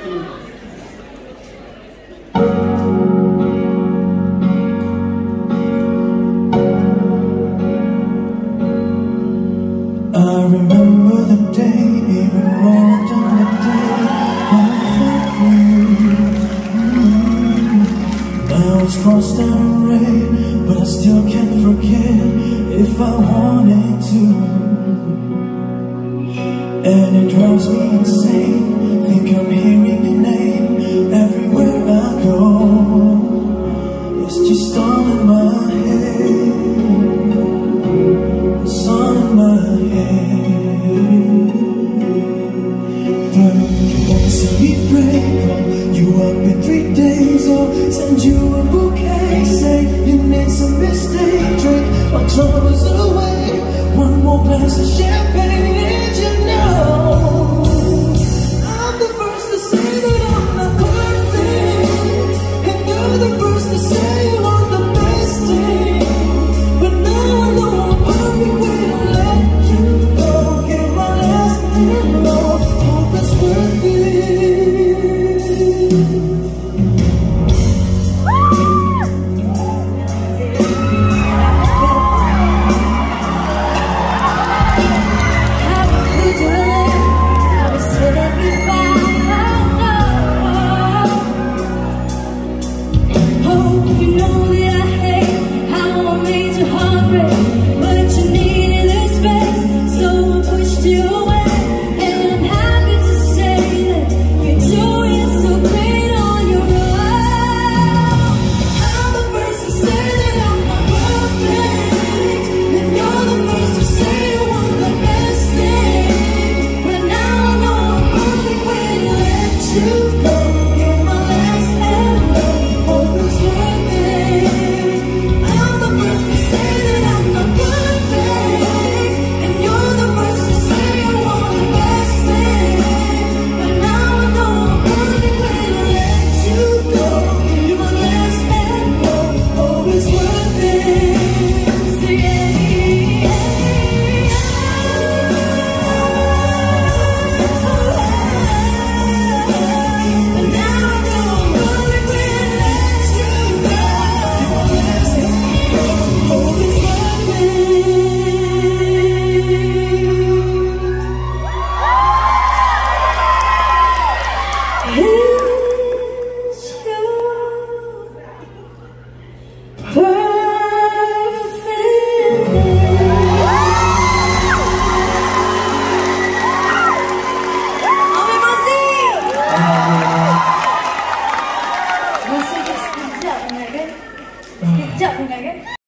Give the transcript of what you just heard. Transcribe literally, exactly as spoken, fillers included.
I remember the day, even wrong on the day when I fell for you. Mm-hmm. Now it's crossed out in red, but I still can't forget if I wanted to. And it drives me insane, think I'm hearing your name everywhere I go. It's just all in my head, it's all in my head. But you won't see me break, call you up in three days, or send you a bouquet, say you made some mistake, drink my troubles away, one more glass of champagne, and you know I'm the first to say that I'm not perfect, and you're the first to say you want the best thing. But now I know I'm perfect when I let you go. Get my last and know, hope it's worth it. Sekejap, enggak kan?